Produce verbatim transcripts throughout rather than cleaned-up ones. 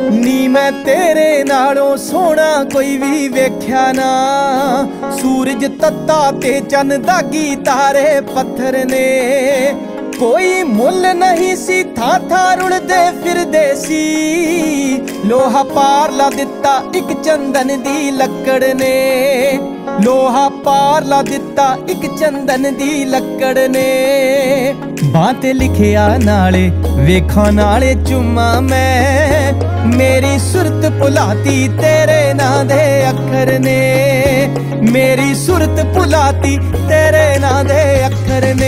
ਨੀ मैं तेरे नालों सोना कोई भी वेख्या ना। सूरज तत्ता ते चन दागी तारे पत्थर ने। कोई मुल नहीं सी था था रुलदे फिरदे सी। लोहा पार ला दिता एक चंदन दी लकड़ ने। लोहा पार ला दिता एक चंदन दी लकड़ ने। बां ते लिखिया नाले वेखां नाले चुम्मा मैं। मेरी सुरत भुलाती तेरे नां दे अखर ने। मेरी सुरत भुलाती तेरे नां दे अखर ने।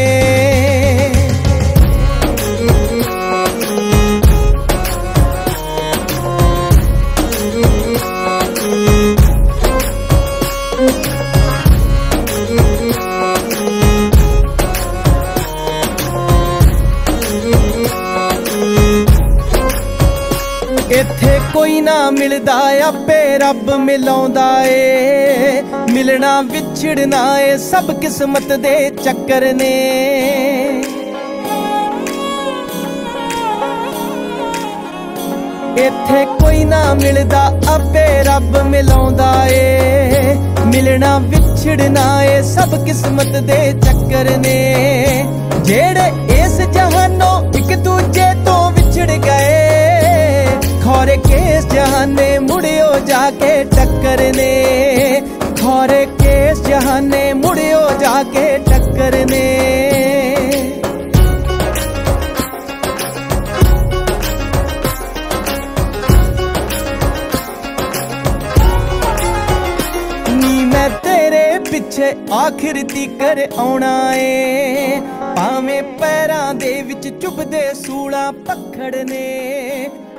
इत्थे कोई ना मिलदा आपे रब मिलाउंदा ए। मिलना विछड़ना ए सब किस्मत दे चक्कर ने। इत्थे कोई ना मिलदा आपे रब मिलाउंदा ए। मिलना विछड़ना ए सब किस्मत दे चक्कर ने। जेड़े इस जहानों एक दूजे तो विछड़ गए। खौरे केस जहाने मुड़ियो जाके टक्कर ने। खौरे केस जहाने मुड़ियो जाके टक्कर ने। नी मैं तेरे पिछे आखिर तीकर आउणा ए। भावें पैरां दे विच चुभदे सूला पखड़ ने।